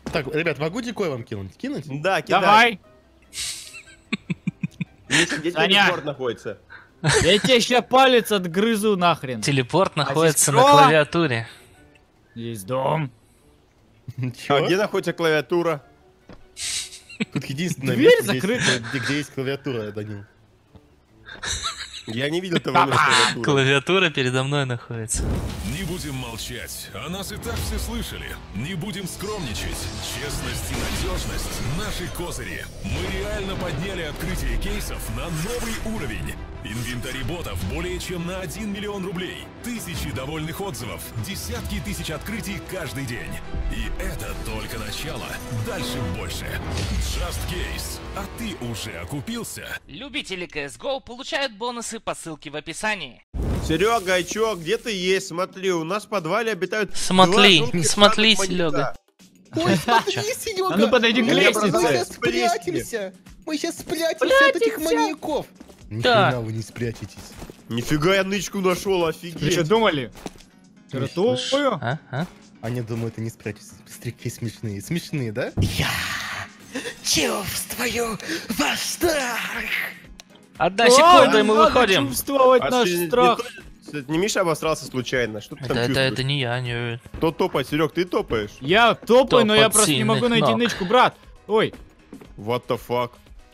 Так, ребят, могу дикой вам кинуть? Кинуть? Да, кидай. Давай. Где Саня. телепорт находится? Я тебе сейчас палец отгрызу нахрен. Телепорт находится на кто? клавиатуре. Есть дом. А Чё? где находится клавиатура? Тут единственное Дверь место, закрыта. где есть клавиатура, Данил. Я не видел того места клавиатуры. Клавиатура передо мной находится. Не будем молчать, о нас и так все слышали. Не будем скромничать. Честность и надежность – наши козыри. Мы реально подняли открытие кейсов на новый уровень. Инвентарь ботов более чем на 1 миллион рублей. Тысячи довольных отзывов, десятки тысяч открытий каждый день. И это только начало. Дальше больше. Just Case. А ты уже окупился? Любители CSGO получают бонусы по ссылке в описании. Серега, а чё, где ты есть? Смотри, у нас в подвале обитают Смотри, два жутких не смотри, странных Серега. Ой, смотри, Серега! А ну подойди к Мы лестнице. сейчас спрячемся! Мы сейчас спрячемся от этих маньяков! Ни Да. хрена вы не спрячетесь. Нифига я нычку нашел, Вы что офигеть. думали? Слышь, Ратую? а? Они думают, они спрячутся. Посмотри, смешные. Смешные, да? Я чувствую ваш страх! Одна секунда, и мы Надо выходим. чувствовать А наш ты страх. не Миша обосрался случайно? Что ты там Это чувствуешь? не я, не... Кто топает? Серег, ты топаешь? Я топаю, но я Топот просто не могу сильных найти ног. нычку, брат. Ой, What the fuck?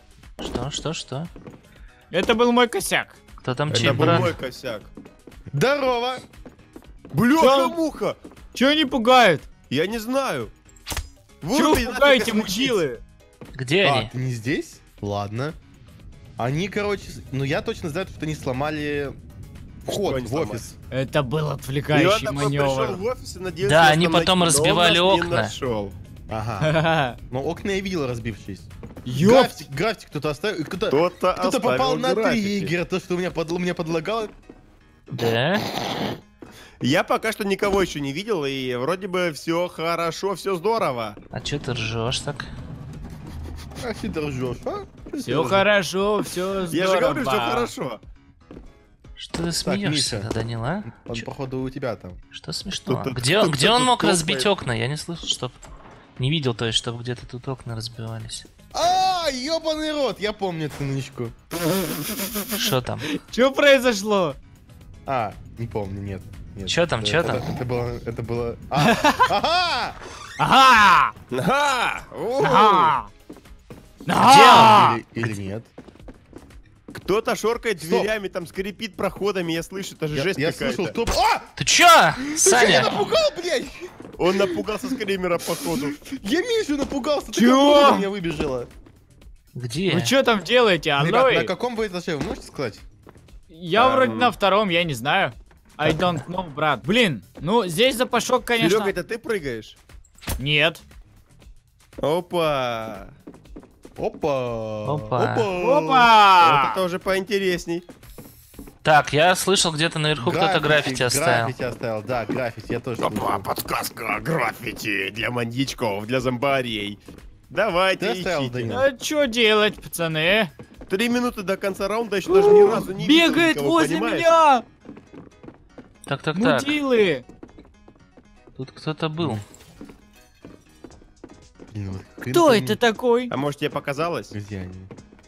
Что? это был мой косяк. Кто там Это чей был брат? мой косяк. Здорово! Бляха-муха! Чё они пугают? Я не знаю. Чё ты вы нафиг пугаете, освободись. мудилы? Где А, они? ты не здесь? Ладно. Они, короче, ну я точно знаю, что они сломали вход они в сломали? офис. Это был И он отвлекающий такой пришел маневр. в офис и надеялся Да, нас они там потом найти, но он разбивали нас не окна. нашел. Ага. Ха-ха. Но окна я видел разбившись. Ёп! График кто-то оставил. и Кто-то Кто-то попал оставил на граффити. триггер, то, что у меня подлагало. Да? Я пока что никого еще не видел, и вроде бы все хорошо, все здорово. А чё ты ржешь так? А ты ржешь, а? Все хорошо, все Я же говорю, все здорово. хорошо. Что ты смеешься, Миша. Данил, а? Он, Чё- походу, у тебя там. Что смешного? Кто-то- Где кто-то он тут мог топает. разбить окна? Я не слышал, чтоб... Не видел, то есть, чтобы где-то тут окна разбивались. А, ёбаный рот, я помню эту нычку. Что там? Что произошло? А, не помню, нет. Нет. Чё там, чё там? Это было... Ага! Ага! Ага! У! Ага! Где Ага! Или нет? Кто-то шоркает Стоп. дверями, там скрипит проходами, я слышу, это же жесть Я какая-то. слышал, кто... А! Ты чё, Я Саня? напугал, блядь! Он напугался скримера, походу. Я Мишу напугался, ты Чё? как на меня выбежала. Где? Вы что там делаете, Ребят, алло? на каком вы этаже, вы можете сказать? Я вроде на втором, я не знаю. I don't know, брат. Блин, ну здесь запашок, конечно. Серега, это ты прыгаешь? Нет. Опа! Опа! Опа. Вот Опа! это уже поинтересней. Так, я слышал, где-то наверху кто-то граффити оставил. Граффити оставил, да, граффити, я тоже Опа, слышал. подсказка граффити для маньячков, для зомбарей. Давайте Ты оставил, ищите. Данил? А что делать, пацаны? 3 минуты до конца раунда еще даже ни разу не видел Бегает никого, возле понимаешь? меня! Так. Мудилы! Тут кто-то был. Блин, вот хрен Кто пойми, это такой? А может тебе показалось? Где они?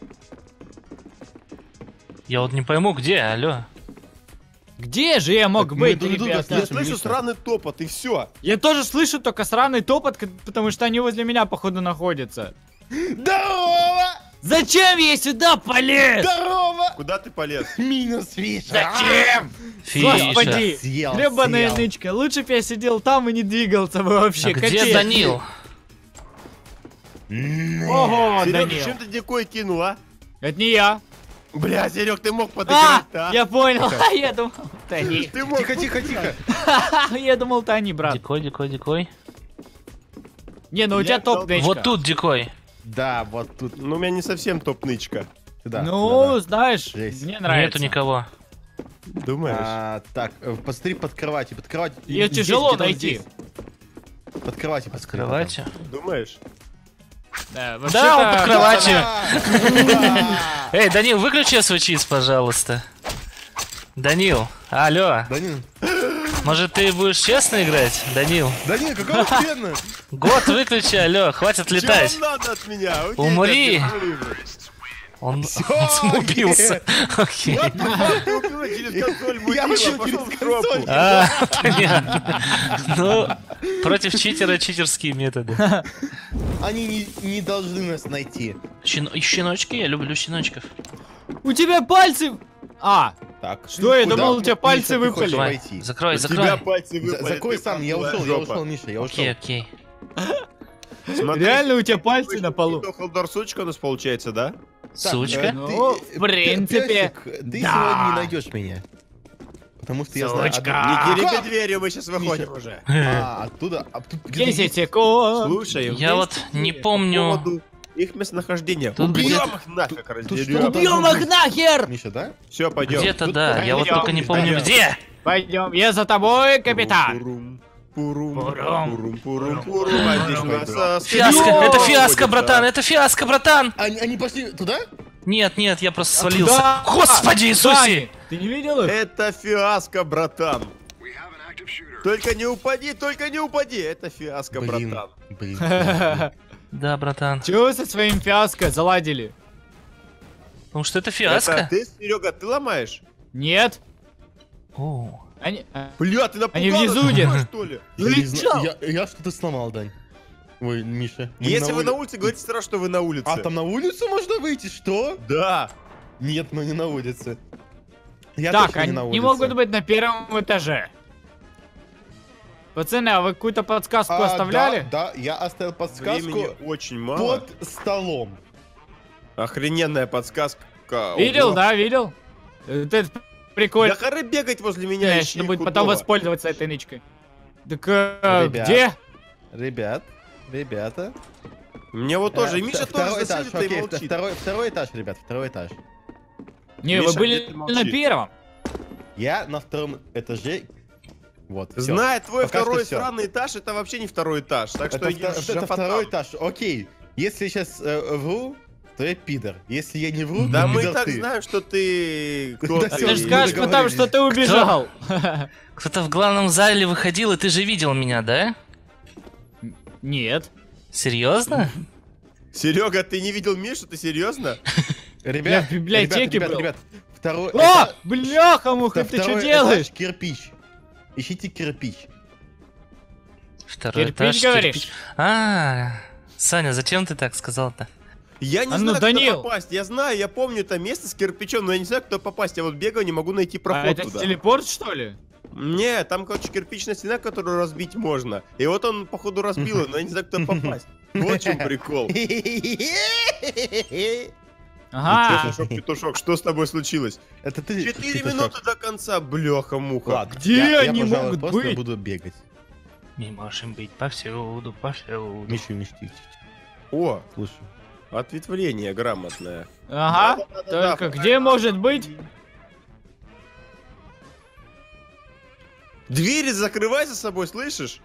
Я вот не пойму, где, алло. Где же я мог Так мы быть, друг друга ребята? Я слышим, слышу Миша. сраный топот, и все. Я тоже слышу только сраный топот, потому что они возле меня, походу, находятся. Здорово! Зачем я сюда полез? Здорово! Куда ты полез? Минус Фиша! Зачем? Фиша. Господи! Съел, Гребаная съел. нычка, лучше бы я сидел там и не двигался бы вообще. А где качели. Данил? Ого, Серега, Данил. чем ты дикой кинул, а? Это не я. Бля, Серег, ты мог А, подыграть-то, а? я понял. Я думал, это они. Ты мог... Тихо, тихо, тихо! Я думал, это они, брат. Дикой. Не, ну у тебя Я топ дал- нычка. Вот тут дикой. Да, вот тут, Ну, у меня не совсем топ-нычка. сюда. Ну, сюда, знаешь, Здесь. мне нравится. Нету никого. да. Думаешь? Так, посмотри под кроватью, под кроватью. Её Здесь, тяжело где-то вот найти. здесь. Под кроватью, Под посмотри, кроватью. Думаешь? Да, Да, он под кроватью. Да. Эй, Данил, выключи свой чиз, пожалуйста. Данил, алло. Данил, Может, ты будешь честно играть, Данил? Да не, какого хрена? Год выключи, алё, хватит летать. Чё вам надо от меня? Окей, Умри. так, держи. Он самоубился. Окей. Ты убила через консоль Я мудила, вообще пошёл в через жопу. консоль. А, понятно. Ну, против читера читерские методы. Они не должны нас найти. Щеночки, я люблю щеночков. У тебя пальцы... А, Так. Что, я куда, думал, у тебя Миша, пальцы ты выпали. хочешь Давай, войти? закрой, У тебя закрой. пальцы выпали. Закрой ты сам, я похудая ушел, жопа. Миша, я ушел. Окей, окей. Смотри, реально у тебя пальцы на полу. Холдор сучка у нас получается, да? Сучка. Ну, в принципе, Песик, ты да. сегодня не найдешь меня. Потому что я знаю... Сучка. одну- Не дерите Как? дверью, мы сейчас выходим уже. А, оттуда... а тут где-то 10 есть- секунд. Слушай, Я вот не помню. их местонахождения. Тут Убьем где-то- их нафиг, что-то раздерем. Убьем их нахер! Миша, да? Все, пойдем. Где-то Тут да, я вот пойдем, только не помню пойдем. где. Пойдем, я за тобой, капитан. Пурум, пурум, Пурум. пурум, пурум, пурум. А здесь у нас, Фиаско, Йо! это фиаско, братан, это фиаско, братан. Они пошли туда? Нет, нет, я просто свалился. Туда. Господи Иисусе! Сани, ты не видел их? Это фиаско, братан. Только не упади, только не упади. Это фиаско, Блин, братан. блин. Да, братан. Чего вы со своим фиаско заладили? Потому что это Это фиаско. ты, Серега, ты ломаешь? Нет? О, Они... Бля, ты напугал Они внизу нас, где-то. что ли? Я не знаю, я что-то сломал, Дань. Ой, Миша. мы Если вы на ули- улице, говорите сразу, что вы на улице. А там на улицу можно выйти, что? Да. Нет, мы не на улице. Я Так, точно не на они улице. могут быть на первом этаже. Пацаны, а вы какую-то подсказку А, оставляли? Да, я оставил подсказку Времени очень мало. под столом. Охрененная подсказка. Видел, Ого. да, видел? Это Да прикольно, хоры бегать возле меня, ищи что будет худого. потом воспользоваться этой нычкой. Так, Ребят. где? Ребята. Мне вот тоже. И Миша второй тоже этаж, засыпет и окей, молчит. второй этаж, ребят, второй этаж. Не, Миша, вы были где ты на молчишь? первом. Я на втором этаже. Вот, всё. Знает твой Пока что второй всё. странный этаж, это вообще не второй этаж. Так что Это, иди в это второй шафотан. этаж. Окей. Если я сейчас вру, то я пидор. Если я не вру, Да то мы и пидор так ты. знаем, что ты... Кто Да А ты. ты же мы скажешь потом, договорились. что ты убежал. кто-то в главном зале выходил, и ты же видел меня, да? Нет. Серьезно? Серега, ты не видел Мишу? Ты серьезно? Ребят, Я в библиотеке был. ребят, второй О, бляха-муха, ты что второй делаешь? этаж, кирпич. Ищите кирпич. Второй Кирпич, этаж. говоришь? А, Саня, зачем ты так сказал-то? Я не А ну, знаю, Данил. куда попасть. Я знаю, я помню это место с кирпичом, но я не знаю, куда попасть. Я вот бегаю, не могу найти А проход это туда. телепорт, что ли? Не, там, короче, кирпичная стена, которую разбить можно. И вот он, походу, разбил ее, но я не знаю, куда попасть. Вот в чем прикол. Ага. Петушок, петушок, что с тобой случилось? Это ты. 4 петушок. минуты до конца, бляха-муха. Ладно, Где я, они пожалуй, могут просто быть? буду бегать. Мы можем быть повсюду, повсюду. Миша, тихо, тихо. О, Слушай. ответвление грамотное. Ага. Да-да-да-да, Только где может быть? Двери закрывай за собой, слышишь?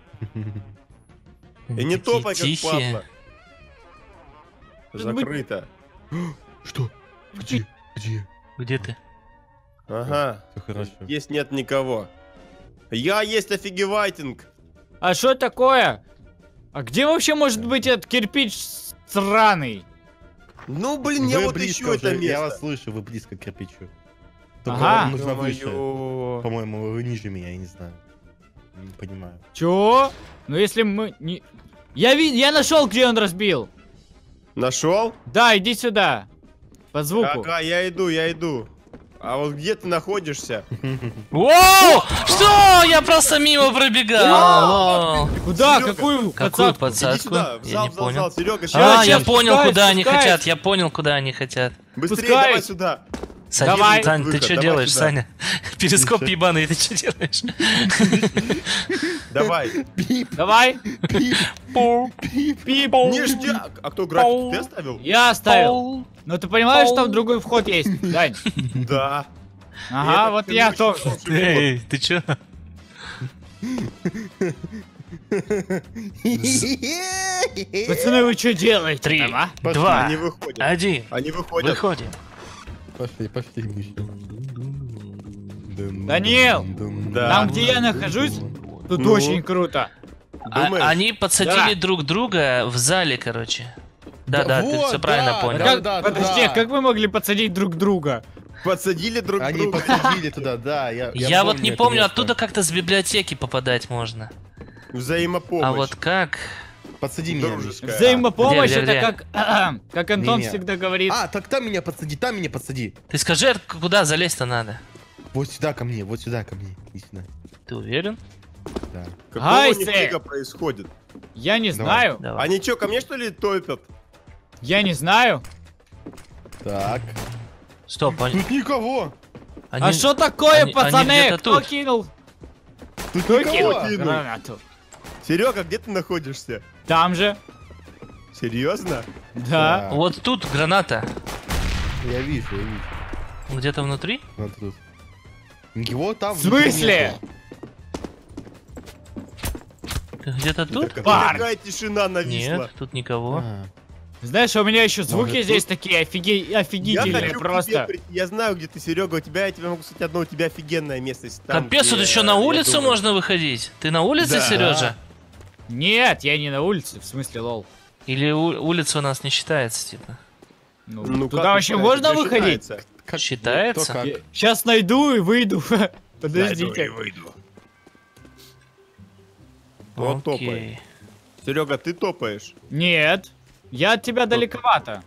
И не Такие топай, как тихие. падла. Может быть- Закрыто. Что? Где? Где? Где ты? Ага. Все хорошо. Есть нет никого. Я есть офигевайтинг. А что такое? А где вообще может быть этот кирпич сраный? Ну, блин, я Вы вот близко ищу это уже, Я вас место. слышу, вы близко к кирпичу. Только Ага. вам нужно выше. Ё-моё. По-моему, вы ниже меня, я не знаю. Не понимаю. Чё? Ну если мы не... Я нашел, где он разбил. Нашел? Да, иди сюда. По звуку. Ага, я иду. А вот где ты находишься? Воу! Что? Я просто мимо пробегал. Лол. Куда? Серёга, Какую Какую подсадку? Иди подсадку? сюда, в Я зал, не в зал, в понял. зал. Серега, А, сейчас. я сейчас, понял, спускайся, куда они спускайся. хотят. Я понял, куда они хотят. Быстрее, Спускай. давай сюда. Саня, Давай. Сань, ты Выход, что давай делаешь, сюда. Саня? Перископ ебаный, ты что делаешь? Давай. Давай. Пол, Пип. Ништяк. А кто график? Ты оставил? Я оставил. пол. Но ты понимаешь, что там другой вход есть, Дань? Да. Ага, вот я тоже. Эй, ты чё? Пацаны, вы что делаете? 3, там, а? 2, Они выходят. 1. Они выходят. Выходим. Пошли, Миша. Данил! Да. Там, где я нахожусь, тут Ну? очень круто. Думаешь? Они подсадили Да. друг друга в зале, короче. Да, ты вот, все правильно да, понял. да. Подожди, а как вы могли подсадить друг друга? Подсадили друг Они друга. подсадили туда, да. Я вот не это помню, место. оттуда как-то с библиотеки попадать можно. Взаимопомощь. А вот как? Подсади меня. Дружеская. Миша. Взаимопомощь Где? это как Антон Не-не. всегда говорит. А, так там меня подсади. Ты скажи, куда залезть-то надо? Вот сюда ко мне, иди сюда. Ты уверен? Да. Какого Гайсы! нифига происходит? Я не Давай. знаю. Давай. Они чё, ко мне что ли топят? Я не знаю. Так. Стоп, они... Тут никого. А что такое, они пацаны? где-то Кто тут. кинул? Тут Кто никого. кинул кинул? гранату? Серега, где ты находишься? Там же. Серьезно? Да. Вот тут граната. Я вижу. Где-то внутри? Вот тут. Его там. В смысле? Ты где-то тут? Парень. Какая тишина нависла. Нет, тут никого. А, Знаешь, у меня еще звуки Может, здесь такие Я офигительные хочу к просто. тебе прийти. Я знаю, где ты, Серега. Я тебе могу сказать одно, у тебя офигенная местность. Там, Капец, тут где, еще на я улицу думаю. можно выходить. Ты на улице, Да. Сережа? Нет, я не на улице, в смысле, лол. Или улица у нас не считается, типа? Ну, Ну, туда как вообще это можно считается? выходить? Считается. как- Считается? кто как. Сейчас найду и выйду. Найду Подождите. и выйду. Вот топай. Окей. Серега, ты топаешь. Нет, я от тебя далековато.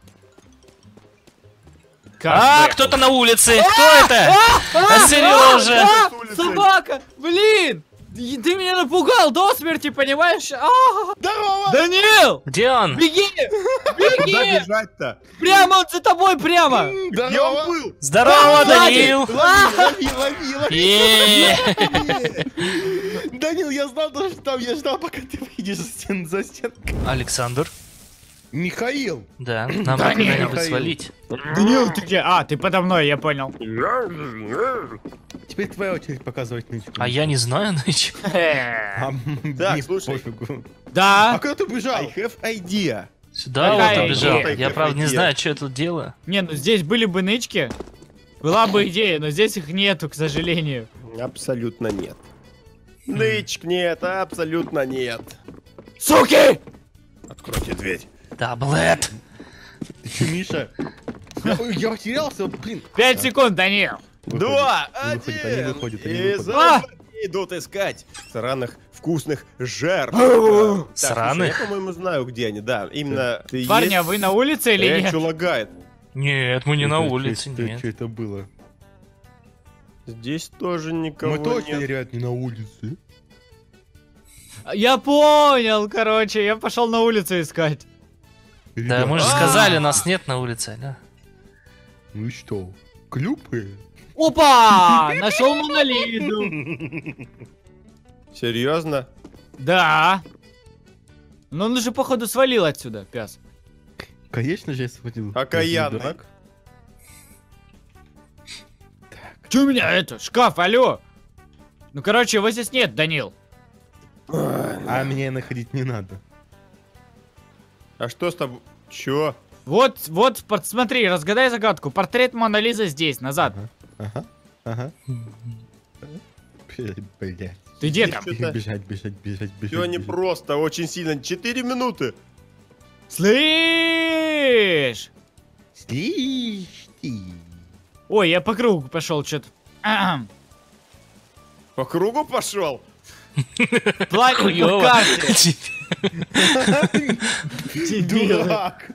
А, бы. кто-то на улице! Кто это? Сережа! С улицы. Собака! Блин! Ты меня напугал до смерти, понимаешь? Здорово! Данил! Где он? Беги! Куда Беги! бежать-то? Прямо он за тобой, прямо! Где он Здорово! был? Здорово, Данил! Лови! Е. Данил, я знал, что там, я ждал, пока ты выйдешь за стенку. Александр? Михаил! Да, нам бы Данил. куда-нибудь свалить. Данил, ты где? А, ты подо мной, я понял. Теперь твоя очередь показывать нычку. А я не знаю, Ныч. А, Так, мне слушай. пофигу. А Да. куда ты бежал? I have idea. Сюда Какая вот убежал. идея? Я правда не Какая знаю, что я тут делаю. Не, ну здесь были бы нычки. Была бы идея, но здесь их нету, к сожалению. Абсолютно нет. Нычек нет, абсолютно нет. Суки! Откройте дверь. Таблет. Ты че, Миша? Я потерялся, блин. 5 секунд, Данил. Два, Не выходит, они один. выходят, они И выходят. зомби идут искать сраных вкусных жертв. Ау. Так, слушай, Сраных? я, по-моему, знаю, где они. Да, именно. Ты Парни, а есть? вы на улице или нет? Что лагает? Нет, мы не на Это улице, Что нет. это было? Здесь тоже никого Мы точно, нет. ребят, не на улице. Я понял, короче, я пошел на улицу искать. Да, Ребят, мы же сказали, нас нет на улице, да? Ну и что? Клюпы? Опа! Нашел Монолизу. Серьезно? Да. Но он же, походу, свалил отсюда, пес. Конечно же, я схватил. Окаянный. Я не дурак. Че у меня это? Шкаф, алло. Ну, короче, его здесь нет, Данил. А меня находить не надо. А что с тобой? Чё? Вот, смотри, разгадай загадку. Портрет Монолизы здесь, назад. Ага. Блять. Ты где Здесь там? чё-то- Бежать. Все непросто, очень сильно. 4 минуты. Слышь! Слышь ты. Ой, я по кругу пошел, что-то. По кругу пошел? Платье по Хуёво. карте. Дебилы. Дурак.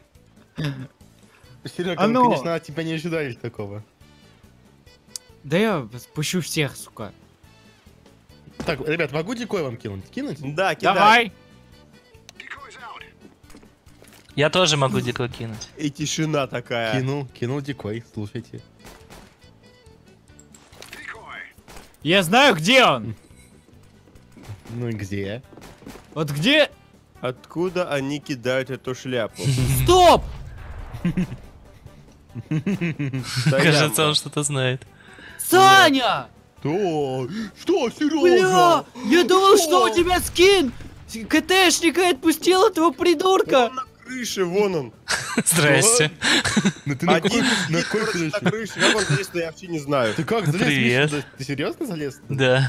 Серега, А мы, ну. конечно, от тебя не ожидали такого. Да я спущу всех, сука. Так, ребят, могу дикой вам кинуть? Кинуть? Да, кидай. Давай. Я тоже могу дико кинуть. И тишина такая. Кинул дикой, слушайте. Я знаю, где он. Ну и где? Вот где... Откуда они кидают эту шляпу? Стоп! Кажется, он что-то знает. Саня! Что? Что, Бля! Сережа? Я думал, Что? что у тебя скин КТшника и отпустил этого придурка. Он на крыше, вон он. Здрасте. Ну ты на Один на сидит, какой короче, на крыше? крыше. Как он залез, я вообще не знаю. Ты как залез? Привет. Миша? Ты серьезно залез? Да.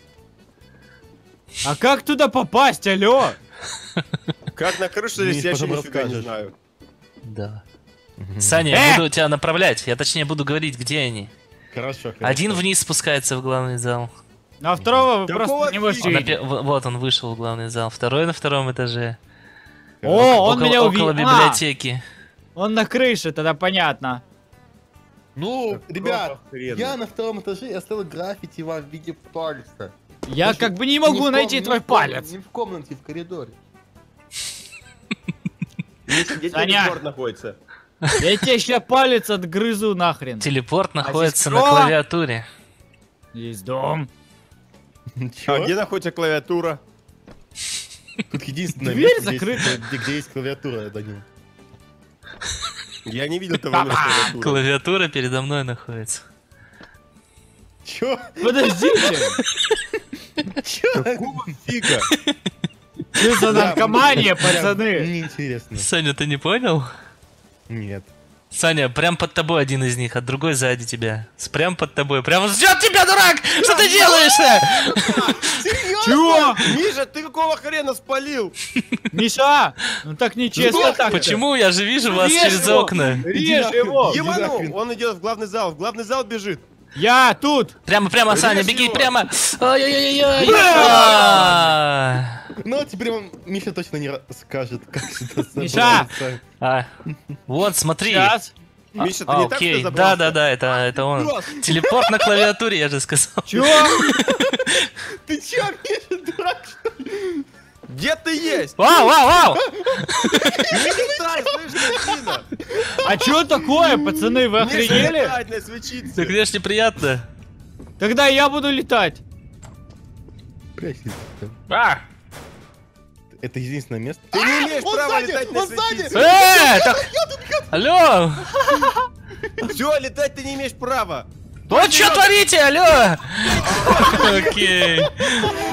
А как туда попасть, алло? Как на крышу залез, Миш, я вообще потом нифига не расскажешь. знаю. Да. Саня, я буду тебя направлять. Я точнее буду говорить, где они. Хорошо. Один вниз спускается в главный зал. На второго вы Какого просто не можете Он видеть. вот он вышел в главный зал. Второй на втором этаже. О, он около, меня около увидел. библиотеки. Он на крыше, тогда понятно. Ну, ребят, хрена? я на втором этаже и оставил граффити вам в виде пальца. Я Даже как бы не не могу в найти ком- твой не в ком- палец. Не в комнате, в коридоре. Миша, где Саня. телепорт находится? Я тебе сейчас палец отгрызу нахрен. Телепорт находится здесь на кто? клавиатуре. Есть дом. А Чё? где находится клавиатура? Тут единственное Дверь место, закрыта. где есть клавиатура, Данил. Я не видел того места клавиатуры. Клавиатура передо мной находится. Чё? Подождите. Чё? Какого фига? Что за наркомания, Прям пацаны? неинтересно. Саня, ты не понял? Нет. Саня, прям под тобой один из них, а другой сзади тебя. Прям под тобой. Прямо ждет тебя, дурак! Что ты делаешь-то? Чего? Миша, ты какого хрена спалил? Миша, ну так нечестно так. Почему? Я же вижу вас Режь через его! окна. Режь его! Ебану, нахрен. он идет в главный зал. В главный зал бежит. Я тут! Прямо, Саня, Режь беги его! прямо. Ой-ой-ой-ой. А. Ну, теперь вам Миша точно не скажет, как сюда Миша! забраться. А, вот, смотри. Сейчас. Миша, ты не так Окей, что забрался? да, это он. Просто. Телепорт на клавиатуре, я же сказал. Чего? Ты чё, Миша, дурак, что ли? Где ты есть? Вау! Не летай, слышь, скотина! А что такое, пацаны, вы Не охренели? летать, не свечиться. Так мне ж неприятно. Тогда я буду летать. Прячься. А! Это единственное место. Ты не имеешь он права сзади, летать, не он сзади! свечиться. так... Алло! Все, летать ты не имеешь права. Вот что творите, алло! Окей.